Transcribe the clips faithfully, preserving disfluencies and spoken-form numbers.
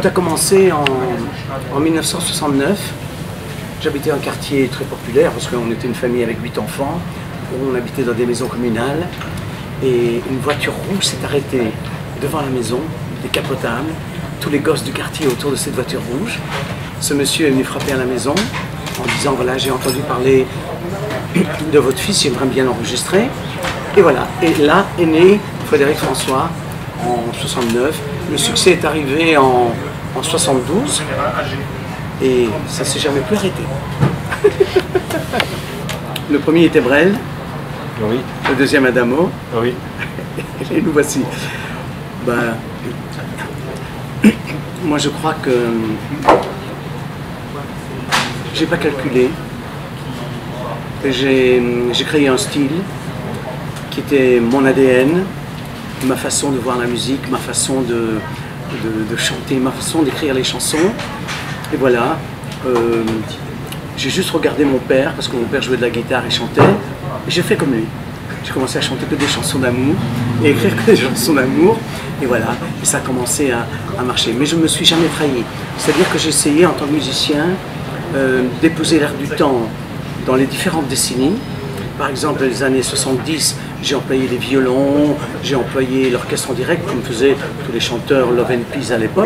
Tout a commencé en, en mille neuf cent soixante-neuf. J'habitais un quartier très populaire parce qu'on était une famille avec huit enfants. On habitait dans des maisons communales et une voiture rouge s'est arrêtée devant la maison, décapotable. Tous les gosses du quartier autour de cette voiture rouge. Ce monsieur est venu frapper à la maison en disant voilà, j'ai entendu parler de votre fils, j'aimerais bien l'enregistrer. Et voilà, et là est né Frédéric François en soixante-neuf. Le succès est arrivé en, en soixante-douze et ça ne s'est jamais plus arrêté. Le premier était Brel, oui. Le deuxième Adamo, oui. Et nous voici. Ben, moi je crois que j'ai pas calculé. J'ai créé un style qui était mon A D N, ma façon de voir la musique, ma façon de, de, de chanter, ma façon d'écrire les chansons. Et voilà, euh, j'ai juste regardé mon père, parce que mon père jouait de la guitare et chantait, et j'ai fait comme lui. J'ai commencé à chanter que des chansons d'amour, et écrire que des chansons d'amour, et voilà, et ça a commencé à, à marcher. Mais je ne me suis jamais trahi. C'est-à-dire que j'ai essayé, en tant que musicien, euh, d'épouser l'air du temps dans les différentes décennies. Par exemple, dans les années soixante-dix, j'ai employé les violons, j'ai employé l'orchestre en direct, comme faisaient tous les chanteurs Love and Peace à l'époque.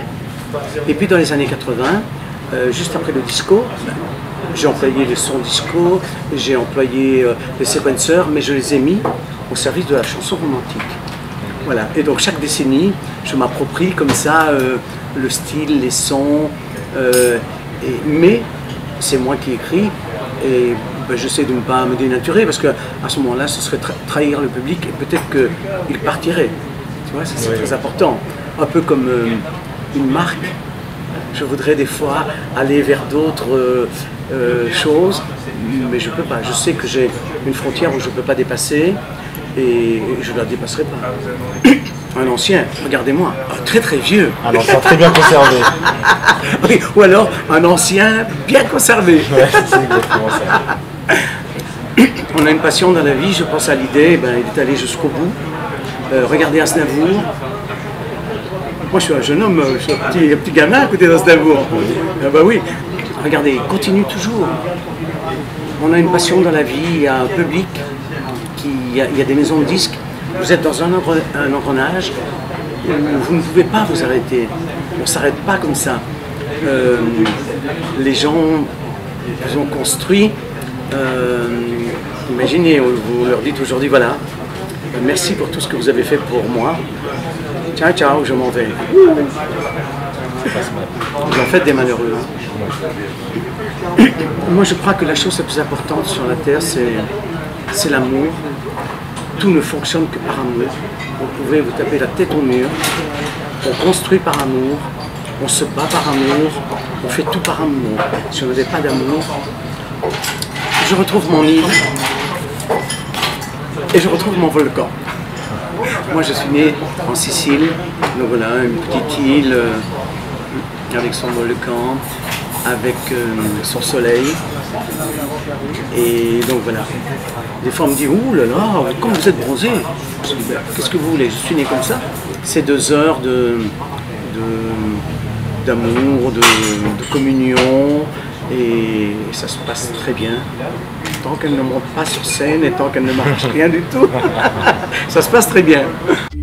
Et puis dans les années quatre-vingts, euh, juste après le disco, j'ai employé les sons disco, j'ai employé euh, les sequencers, mais je les ai mis au service de la chanson romantique. Voilà. Et donc chaque décennie, je m'approprie comme ça euh, le style, les sons, euh, et, mais c'est moi qui écris. Et ben, j'essaie de ne pas me dénaturer parce qu'à ce moment-là, ce serait tra trahir le public et peut-être qu'il partirait. Tu vois, c'est oui. Très important. Un peu comme euh, une marque. Je voudrais des fois aller vers d'autres euh, euh, choses, mais je ne peux pas. Je sais que j'ai une frontière où je ne peux pas dépasser et je ne la dépasserai pas. Un ancien, regardez-moi, un très très vieux. Un ancien très bien conservé. Oui, ou alors un ancien bien conservé. Ouais, c'est exactement ça. On a une passion dans la vie, je pense à l'idée, ben, il est allé jusqu'au bout. Euh, regardez Aznavour. Moi je suis un jeune homme, je suis un petit, un petit gamin à côté d'Aznavour. Ah, ben oui, regardez, il continue toujours. On a une passion dans la vie, il y a un public, qui, il, y a, il y a des maisons de disques. Vous êtes dans un, un engrenage où vous ne pouvez pas vous arrêter. On ne s'arrête pas comme ça. Euh, les gens vous ont construit. Euh, imaginez, vous leur dites aujourd'hui, voilà, merci pour tout ce que vous avez fait pour moi. Ciao, ciao, je m'en vais. Vous en faites des malheureux. Moi, je crois que la chose la plus importante sur la Terre, c'est l'amour. Tout ne fonctionne que par amour. Vous pouvez vous taper la tête au mur. On construit par amour. On se bat par amour. On fait tout par amour. Si on n'avait pas d'amour, je retrouve mon île et je retrouve mon volcan. Moi, je suis né en Sicile. Donc voilà, une petite île euh, avec son volcan, avec euh, son soleil. Et donc voilà. Des fois on me dit, ouh là là, comme vous êtes bronzé. Qu'est-ce que vous voulez? Je suis né comme ça. C'est deux heures de d'amour, de, de, de communion, et ça se passe très bien. Tant qu'elle ne monte pas sur scène et tant qu'elle ne marche rien du tout, ça se passe très bien.